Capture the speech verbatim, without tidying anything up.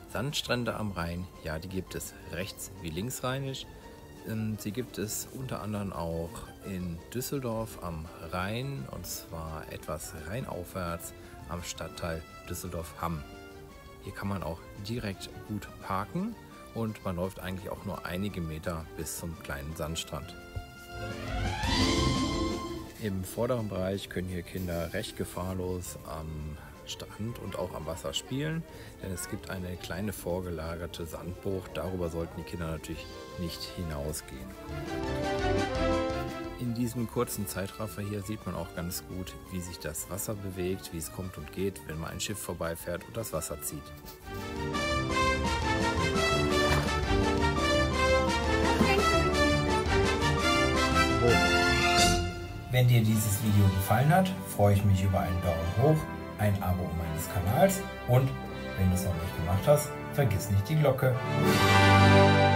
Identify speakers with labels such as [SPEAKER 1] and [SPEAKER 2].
[SPEAKER 1] Sandstrände am Rhein, ja, die gibt es rechts- wie linksrheinisch. Sie gibt es unter anderem auch in Düsseldorf am Rhein, und zwar etwas rheinaufwärts am Stadtteil Düsseldorf-Hamm. Hier kann man auch direkt gut parken und man läuft eigentlich auch nur einige Meter bis zum kleinen Sandstrand. Im vorderen Bereich können hier Kinder recht gefahrlos am Strand und auch am Wasser spielen, denn es gibt eine kleine vorgelagerte Sandbucht. Darüber sollten die Kinder natürlich nicht hinausgehen. In diesem kurzen Zeitraffer hier sieht man auch ganz gut, wie sich das Wasser bewegt, wie es kommt und geht, wenn mal ein Schiff vorbeifährt und das Wasser zieht. Wenn dir dieses Video gefallen hat, freue ich mich über einen Daumen hoch, ein Abo meines Kanals und, wenn du es noch nicht gemacht hast, vergiss nicht die Glocke.